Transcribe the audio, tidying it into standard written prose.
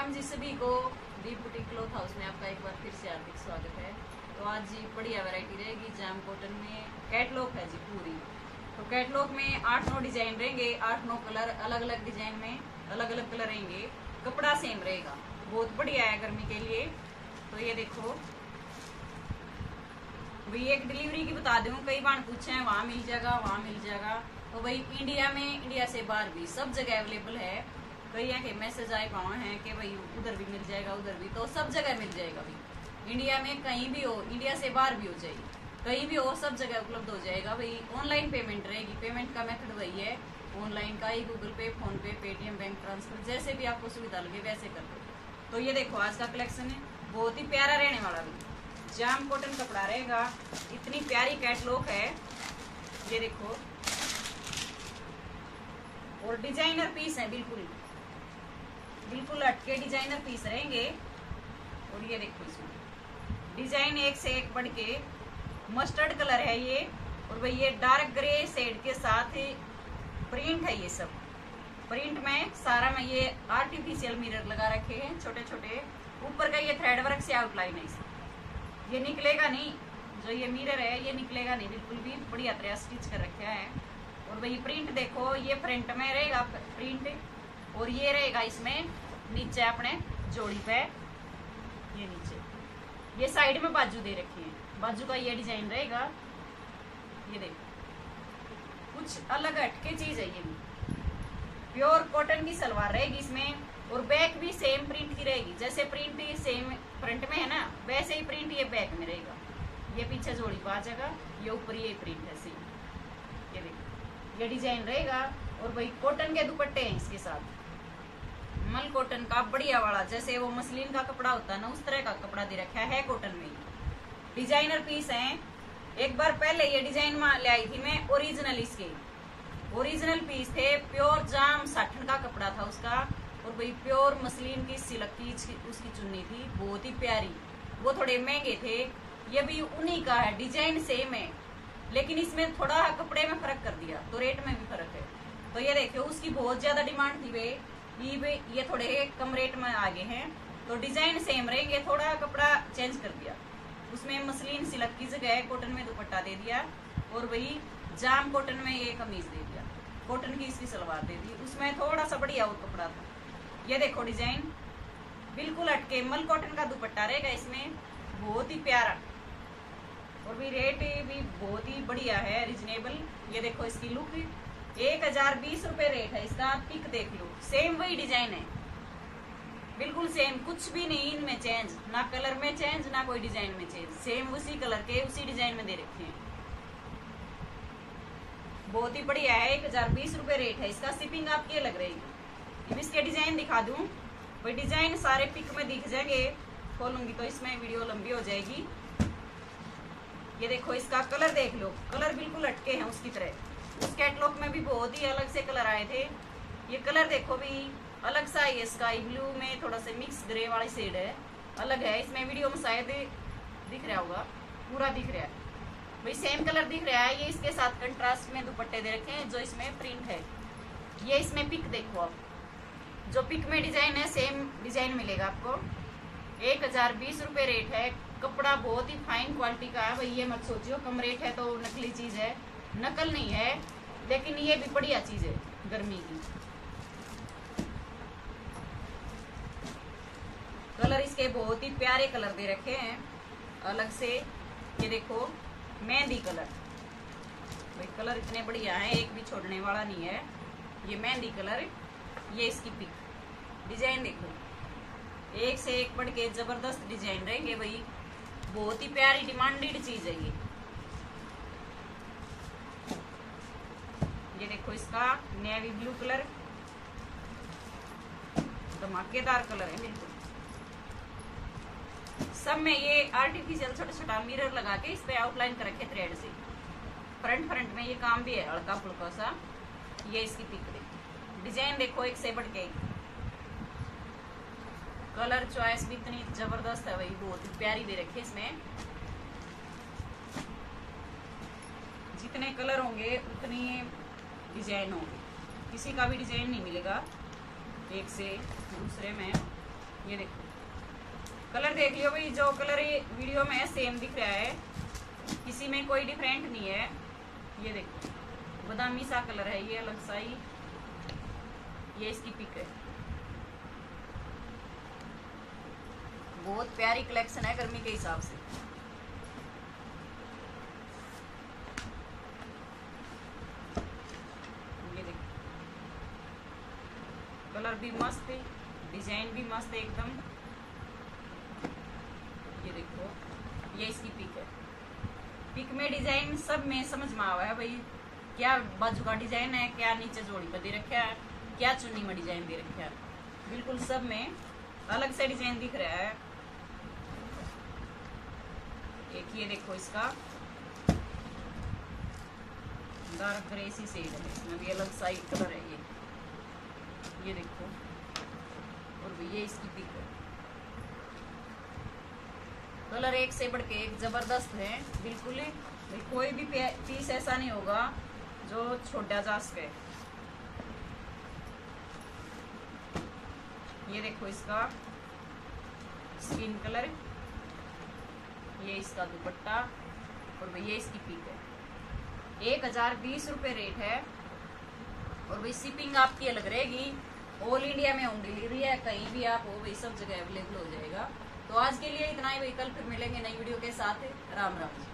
राम जी सभी को। दीप boutique cloth house में आपका एक बार फिर से हार्दिक स्वागत है। तो आज जी बढ़िया वैरायटी रहेगी। जाम कॉटन में कैटलॉग है जी पूरी। तो कैटलॉग में 8-9 डिजाइन रहेंगे, 8-9 कलर, अलग अलग डिजाइन में अलग अलग कलर रहेंगे। कपड़ा सेम रहेगा, बहुत बढ़िया है गर्मी के लिए। तो ये देखो भाई, एक डिलीवरी की बता दूं, कई बार पूछे हैं वहाँ मिल जाएगा वहाँ मिल जाएगा। तो भाई इंडिया में, इंडिया से बाहर भी सब जगह अवेलेबल है। कई के मैसेज आए पाए हैं कि भाई उधर भी मिल जाएगा उधर भी, तो सब जगह मिल जाएगा भाई। इंडिया में कहीं भी हो, इंडिया से बाहर भी हो जाएगी, कहीं भी हो, सब जगह उपलब्ध हो जाएगा भाई। ऑनलाइन पेमेंट रहेगी, पेमेंट का मेथड वही है ऑनलाइन का ही, Google Pay, PhonePe, Paytm, bank transfer, जैसे भी आपको सुविधा लगे वैसे कर दो। तो ये देखो आज का कलेक्शन है, बहुत ही प्यारा रहने वाला भी। जाम कॉटन कपड़ा रहेगा, इतनी प्यारी कैटलॉग है ये देखो। और डिजाइनर पीस है, बिल्कुल बिल्कुल हटके डिजाइनर पीस रहेंगे। और ये देखो इसमें डिजाइन एक से एक बढ़ के, मस्टर्ड कलर है ये, और भाई ये डार्क ग्रे शेड के साथ प्रिंट है। ये सब प्रिंट में सारा में ये आर्टिफिशियल मिरर लगा रखे हैं छोटे छोटे। ऊपर का ये थ्रेड वर्क से आउटलाइन है इसमें, ये निकलेगा नहीं, जो ये मिरर है ये निकलेगा नहीं, बिल्कुल भी बढ़िया तरह स्टिच कर रखा है। और भाई प्रिंट देखो, ये फ्रंट में रहेगा प्रिंट, और ये रहेगा इसमें नीचे अपने जोड़ी पे, ये नीचे ये साइड में बाजू दे रखी है, बाजू का ये डिजाइन रहेगा। ये देखो कुछ अलग हटके चीज है, ये भी प्योर कॉटन की सलवार रहेगी इसमें। और बैक भी सेम प्रिंट की रहेगी, जैसे प्रिंट सेम फ्रंट में है ना, वैसे ही प्रिंट ये बैक में रहेगा। ये पीछे जोड़ी पा जाएगा, ये ऊपर ये प्रिंट है सेम। ये देखो ये डिजाइन रहेगा। और भाई कॉटन के दुपट्टे हैं इसके साथ, मल कॉटन का बढ़िया वाला, जैसे वो मसलिन का कपड़ा होता है ना, उस तरह का कपड़ा दे रखा है कॉटन में। डिजाइनर पीस हैं। एक बार पहले ये डिजाइन ले आई थी मैं, ओरिजिनल इसके ओरिजिनल पीस थे, प्योर जाम साटन का कपड़ा था उसका। और भाई प्योर मसलिन की सिल्क की उसकी चुन्नी थी, बहुत ही प्यारी। वो थोड़े महंगे थे, ये भी उन्हीं का है, डिजाइन सेम है, लेकिन इसमें थोड़ा कपड़े में फर्क कर दिया, तो रेट में भी फर्क है। तो ये देखो उसकी बहुत ज्यादा डिमांड थी वे, ये थोड़े कम रेट में आगे हैं। तो डिजाइन सेम रहेंगे, थोड़ा कपड़ा चेंज कर दिया, उसमें मसलिन सिल्क की जगह कॉटन में दुपट्टा दे दिया, और वही जाम कॉटन में ये कमीज दे दिया, कॉटन की इसकी सलवार दे दी, उसमें थोड़ा सा बढ़िया और कपड़ा था। ये देखो डिजाइन बिल्कुल हटके, मल कॉटन का दुपट्टा रहेगा इसमें, बहुत ही प्यारा। और भी रेट भी बहुत ही बढ़िया है, रिजनेबल। ये देखो इसकी लुक, 1020 रुपए रेट है इसका। पिक देख लो, सेम वही डिजाइन है, बिल्कुल सेम, कुछ भी नहीं इनमें चेंज, ना कलर में चेंज ना कोई डिजाइन में चेंज, सेम उसी कलर के उसी डिजाइन में दे रखे हैं। बहुत ही बढ़िया है, 1020 रुपए रेट है इसका। शिपिंग आपकी अलग रहेगी। इसके डिजाइन दिखा दूं, वही डिजाइन सारे पिक में दिख जाएंगे, खोलूंगी तो इसमें वीडियो लंबी हो जाएगी। ये देखो इसका कलर देख लो, कलर बिल्कुल हटके हैं उसकी तरह। उस कैटलॉग में भी बहुत ही अलग से कलर आए थे, ये कलर देखो भी अलग सा, ये स्काई ब्लू में थोड़ा सा मिक्स ग्रे वाली शेड है, अलग है। इसमें वीडियो में शायद दिख रहा होगा, पूरा दिख रहा है भाई, सेम कलर दिख रहा है। ये इसके साथ कंट्रास्ट में दुपट्टे दे रखे हैं, जो इसमें प्रिंट है। ये इसमें पिक देखो आप, जो पिक में डिजाइन है सेम डिजाइन मिलेगा आपको। 1020 रुपए रेट है। कपड़ा बहुत ही फाइन क्वालिटी का है भाई, ये मत सोचियो कम रेट है तो नकली चीज है, नकल नहीं है, लेकिन ये भी बढ़िया चीज है गर्मी की। कलर इसके बहुत ही प्यारे कलर दे रखे हैं अलग से। ये देखो मेहंदी कलर, भाई कलर इतने बढ़िया है, एक भी छोड़ने वाला नहीं है। ये मेहंदी कलर, ये इसकी पिक, डिजाइन देखो एक से एक बढ़ के जबरदस्त डिजाइन रहेंगे भाई, बहुत ही प्यारी डिमांडेड चीज है ये देखो इसका नेवी ब्लू कलर, धमाकेदार कलर है बिल्कुल। सब में ये आर्टिफिशियल छोटा छोटा मिरर लगा के इस पे आउटलाइन कर रखे थ्रेड से। फ्रंट में ये काम भी है हल्का फुल्का सा। ये इसकी पिक देखो, डिजाइन देखो एक से बढ़ के, कलर चॉइस भी इतनी जबरदस्त है भाई, बहुत ही प्यारी दे रखी है इसमें। जितने कलर होंगे उतनी डिजाइन होगी, किसी का भी डिजाइन नहीं मिलेगा एक से दूसरे में। ये देखो कलर देख लियो भाई, जो कलर वीडियो में है सेम दिख रहा है, किसी में कोई डिफरेंट नहीं है। ये देखो बादामी सा कलर है, ये अलग सा ही, ये इसकी पिक है। बहुत प्यारी कलेक्शन है गर्मी के हिसाब से। ये देखो कलर भी मस्त है, डिजाइन भी मस्त है एकदम। ये देखो ये इसकी पिक है। पिक में डिजाइन सब में समझ में आवा है भाई, क्या बाजू का डिजाइन है, क्या नीचे जोड़ी पर दे रखा है, क्या चुन्नी में डिजाइन दे रखा है, बिल्कुल सब में अलग से डिजाइन दिख रहा है। एक ये देखो इसका डार्क ग्रेसी शेड है, इसमें भी अलग सा कलर है ये देखो, और ये इसकी पिक है। कलर एक से बढ़ के एक जबरदस्त है, बिल्कुल ही कोई भी पीस ऐसा नहीं होगा जो छोटा जा सके। ये देखो इसका स्किन कलर, ये इसका दुपट्टा, और ये इसकी पिक है। 1020 रुपये रेट है, और भाई शिपिंग आपकी अलग रहेगी। ऑल इंडिया में होम डिलीवरी है, कहीं भी आप हो भाई सब जगह अवेलेबल हो जाएगा। तो आज के लिए इतना ही भाई, कल फिर मिलेंगे नई वीडियो के साथ। राम राम।